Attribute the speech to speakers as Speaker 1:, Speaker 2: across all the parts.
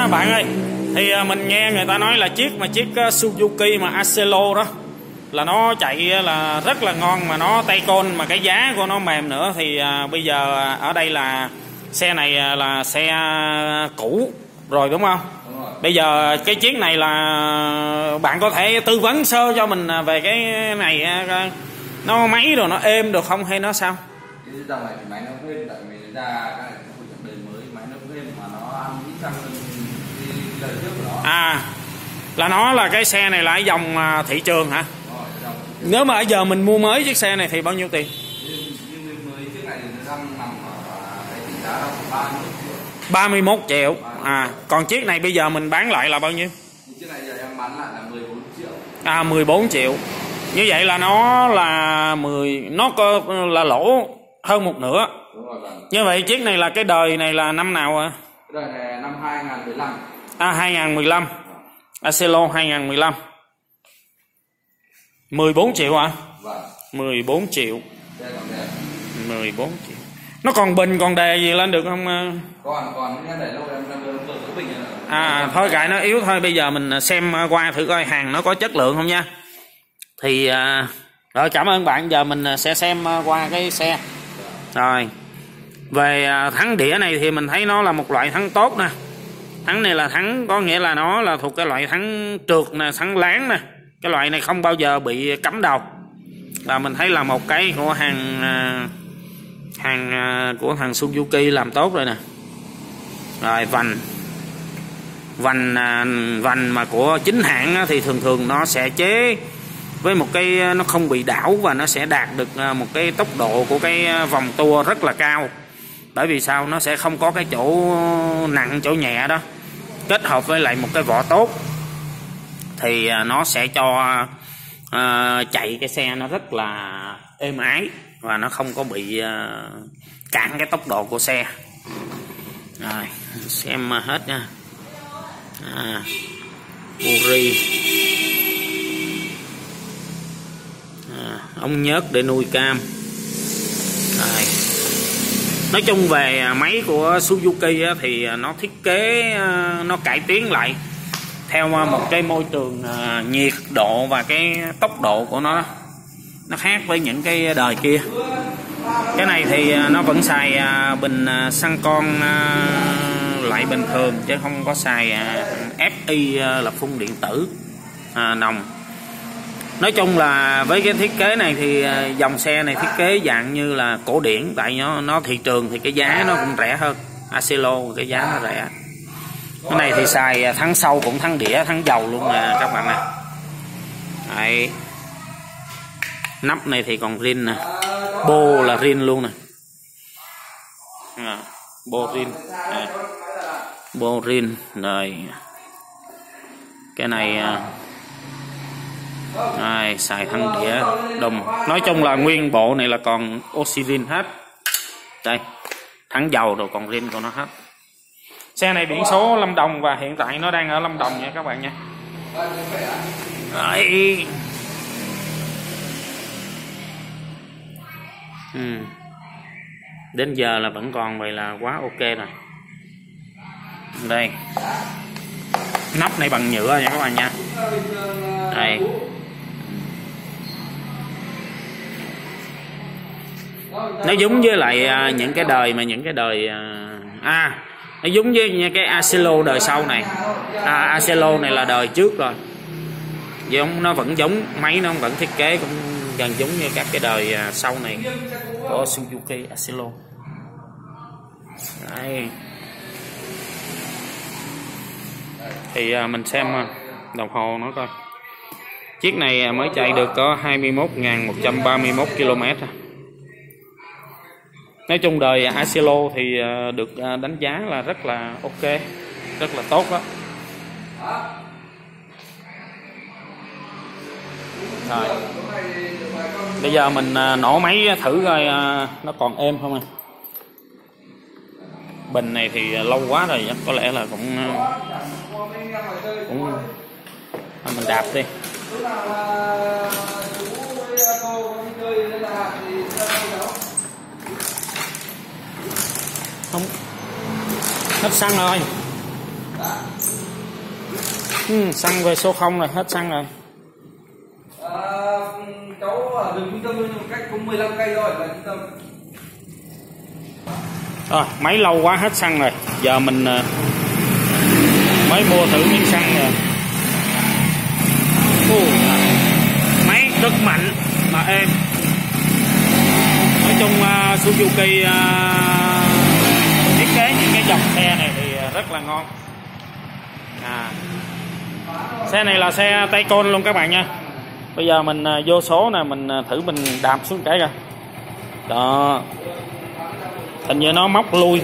Speaker 1: Bạn ơi, thì mình nghe người ta nói là chiếc Suzuki mà Acelo đó là nó chạy là rất là ngon, mà nó tay con, mà cái giá của nó mềm nữa. Thì bây giờ ở đây là xe này là xe cũ rồi đúng không?
Speaker 2: Đúng rồi.
Speaker 1: Bây giờ cái chiếc này là bạn có thể tư vấn sơ cho mình về cái này, nó máy rồi nó êm được không hay nó sao?
Speaker 2: Cái dòng này thì máy nó êm, tại vì ra cái này không phải đời mới, máy nó êm mà nó ăn ít xăng hơn cái đời trước của nó.
Speaker 1: À, là nó là cái xe này là cái dòng thị trường hả?
Speaker 2: Rồi,
Speaker 1: Nếu mà bây giờ mình mua mới chiếc xe này thì bao nhiêu tiền?
Speaker 2: nhưng mới chiếc này thì nó đang nằm ở cái tỷ giá là 31 triệu.
Speaker 1: 31 triệu. À, còn chiếc này bây giờ mình bán lại là bao nhiêu?
Speaker 2: Chiếc này giờ em bán lại là 14 triệu.
Speaker 1: À, 14 triệu. Như vậy là nó là nó có là lỗ hơn một nửa.
Speaker 2: Đúng rồi bạn.
Speaker 1: Như vậy chiếc này là cái đời này là năm nào ạ?
Speaker 2: Cái đời này năm 2015.
Speaker 1: À, 2015. Acelo 2015. 14 triệu ạ?
Speaker 2: Vâng.
Speaker 1: 14 triệu.
Speaker 2: Đây còn đẹp.
Speaker 1: 14 triệu. Nó còn bình còn đề gì lên được không?
Speaker 2: Còn cái để lâu em vừa số bình rồi.
Speaker 1: À, thôi kệ nó yếu thôi. Bây giờ mình xem qua thử coi hàng nó có chất lượng không nha. Thì rồi, cảm ơn bạn. Giờ mình sẽ xem qua cái xe. Rồi, về thắng đĩa này thì mình thấy nó là một loại thắng tốt nè. Thắng này là thắng, có nghĩa là nó là thuộc cái loại thắng trượt nè, thắng láng nè. Cái loại này không bao giờ bị cắm đầu. Và mình thấy là một cái của hàng của thằng Suzuki làm tốt rồi nè. Rồi, vành mà của chính hãng thì thường nó sẽ chế với một cái, nó không bị đảo và nó sẽ đạt được một cái tốc độ của cái vòng tua rất là cao. Bởi vì sao? Nó sẽ không có cái chỗ nặng chỗ nhẹ đó, kết hợp với lại một cái vỏ tốt thì nó sẽ cho chạy cái xe nó rất là êm ái và nó không có bị cản cái tốc độ của xe. Rồi, xem hết nha. Uri, ống nhớt để nuôi cam. Rồi. Nói chung về máy của Suzuki thì nó thiết kế, nó cải tiến lại theo một cái môi trường nhiệt độ và cái tốc độ của nó khác với những cái đời kia. Cái này thì nó vẫn xài bình xăng con lại bình thường chứ không có xài FI là phun điện tử nòng. Nói chung là với cái thiết kế này thì dòng xe này thiết kế dạng như là cổ điển, tại nó thị trường thì cái giá nó cũng rẻ hơn Acelo, cái giá nó rẻ. Cái này thì xài thắng sau cũng thắng đĩa, thắng dầu luôn nè các bạn nè. Đấy. Nắp này thì còn rin nè, bô là rin luôn nè. Bô rin, bô rin rồi. Cái này xài thắng đĩa đồng. Nói chung là nguyên bộ này là còn oxy rin hết. Đây, thắng dầu rồi còn rin của nó hết. Xe này biển số Lâm Đồng và hiện tại nó đang ở Lâm Đồng nha các bạn nha. Đấy. Đến giờ là vẫn còn, vậy là quá ok rồi. Đây, nắp này bằng nhựa nha các bạn nha. Đây, nó giống với lại những cái đời nó giống với cái Acelo đời sau này. Acelo này là đời trước rồi, nó vẫn giống, máy nó vẫn thiết kế cũng gần giống như các cái đời sau này của Suzuki Acelo. Đây. Thì mình xem đồng hồ nó coi. Chiếc này mới chạy được có 21.131 km. Nói chung đời Acelo thì được đánh giá là rất là ok, rất là tốt đó. Rồi. Bây giờ mình nổ máy thử coi nó còn êm không. Bình này thì lâu quá rồi, có lẽ là cũng mình đạp đi. Không, hết xăng rồi. Xăng về số 0 rồi, hết xăng rồi.
Speaker 2: Cháu ở đường trung tâm nhưng cách cũng 15 cây thôi là trung tâm.
Speaker 1: Rồi, máy lâu quá hết xăng rồi. Giờ mình mới mua thử miếng xăng rồi. Máy rất mạnh mà êm. Nói chung Suzuki thiết kế những cái dòng xe này thì rất là ngon. Xe này là xe tay con luôn các bạn nha. Bây giờ mình vô số nè, mình thử mình đạp xuống cái coi. Đó. Hình như nó móc lui.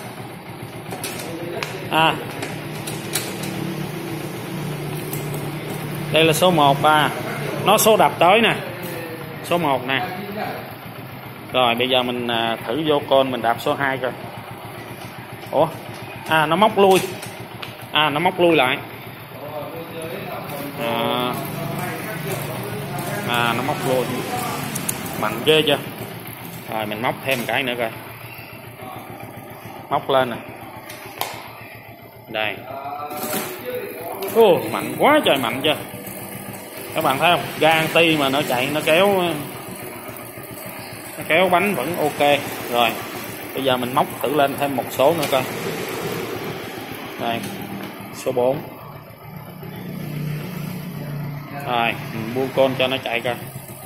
Speaker 1: Đây là số 1 nó số đạp tới nè. Số 1 nè. Rồi bây giờ mình thử vô con mình đạp số 2 coi. Ủa? Nó móc lui. Nó móc lui lại. Nó móc lui. Mạnh ghê chưa? Rồi mình móc thêm cái nữa coi. Móc lên nè. Đây. Mạnh quá trời, mạnh chưa? Các bạn thấy không? Ga anti mà nó chạy, nó kéo bánh vẫn ok. Rồi bây giờ mình móc thử lên thêm một số nữa coi. Đây, số 4. Rồi mình buông con cho nó chạy coi.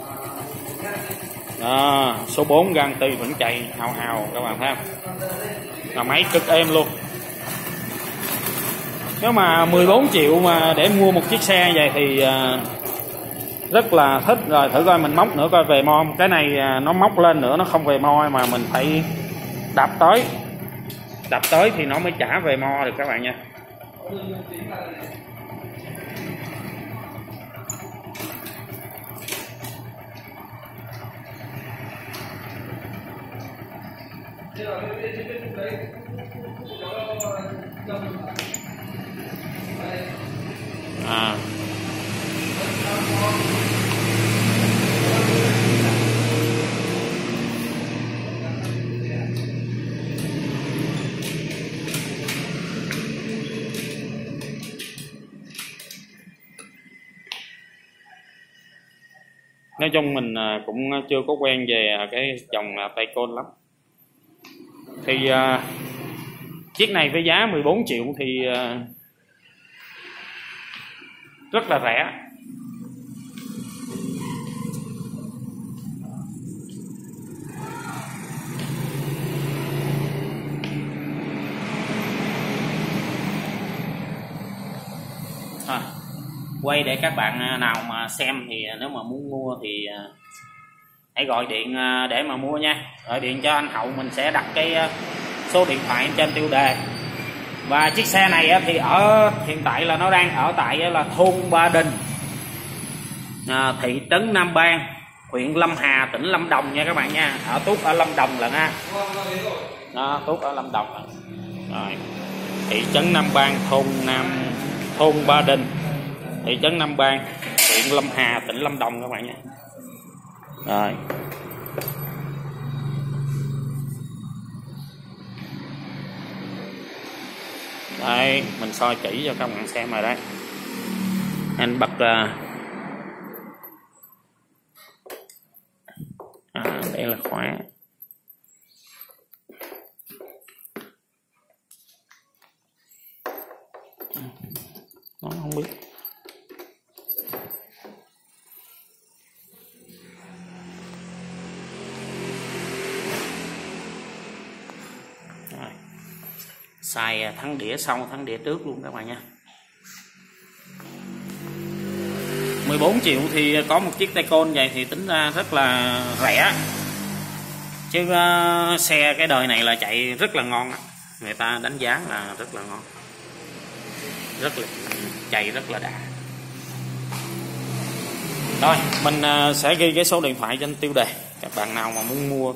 Speaker 1: Đó, số 4 ga anti vẫn chạy hào hào, các bạn thấy không? Là máy cực êm luôn. Nếu mà 14 triệu mà để mua một chiếc xe vậy thì rất là thích. Rồi thử coi mình móc nữa coi về mo. Cái này nó móc lên nữa nó không về mo mà mình phải đạp tới. Đạp tới thì nó mới trả về mo được các bạn nha. Nói chung mình cũng chưa có quen về cái dòng tay côn lắm. Thì chiếc này với giá 14 triệu thì rất là rẻ. Quay để các bạn nào mà xem thì nếu mà muốn mua thì hãy gọi điện để mà mua nha. Gọi điện cho anh Hậu, mình sẽ đặt cái số điện thoại trên tiêu đề. Và chiếc xe này thì hiện tại là nó đang ở tại là thôn Ba Đình, thị trấn Nam Ban, huyện Lâm Hà, tỉnh Lâm Đồng nha các bạn nha. Ở Tuốt ở Lâm Đồng là nha. Đó, Tuốt ở Lâm Đồng. Rồi, thị trấn Nam Ban, thôn Ba Đình, thị trấn Nam Ban, huyện Lâm Hà, tỉnh Lâm Đồng các bạn nha. Rồi. Đây, mình soi kỹ cho các bạn xem rồi đấy. Anh bật đây là khóa. Nó không biết. Rồi. Xài thắng đĩa sau thắng đĩa trước luôn các bạn nha. 14 triệu thì có một chiếc tay côn vậy thì tính ra rất là rẻ. Chứ xe cái đời này là chạy rất là ngon. Người ta đánh giá là rất là ngon. Rất là chạy rất là đã. Rồi mình sẽ ghi cái số điện thoại trên tiêu đề. Các bạn nào mà muốn mua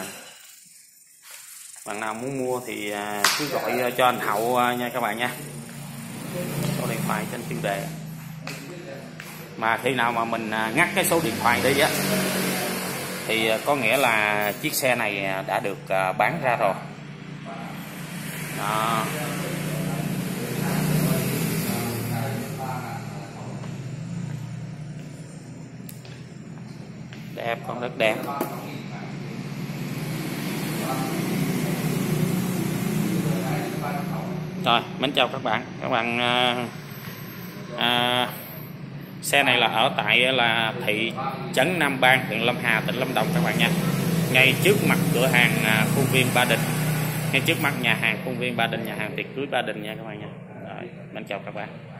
Speaker 1: thì cứ gọi cho anh Hậu nha các bạn nha. Số điện thoại trên tiêu đề. Mà khi nào mà mình ngắt cái số điện thoại đi á thì có nghĩa là chiếc xe này đã được bán ra rồi. Đó. Đẹp, con rất đẹp. Rồi, mến chào các bạn. Các bạn xe này là ở tại là thị trấn Nam Ban, huyện Lâm Hà, tỉnh Lâm Đồng các bạn nha. Ngay trước mặt cửa hàng khuôn viên Ba Đình, ngay trước mặt nhà hàng khuôn viên Ba Đình, nhà hàng tiệc cưới Ba Đình nha các bạn nha. Rồi, mến chào các bạn.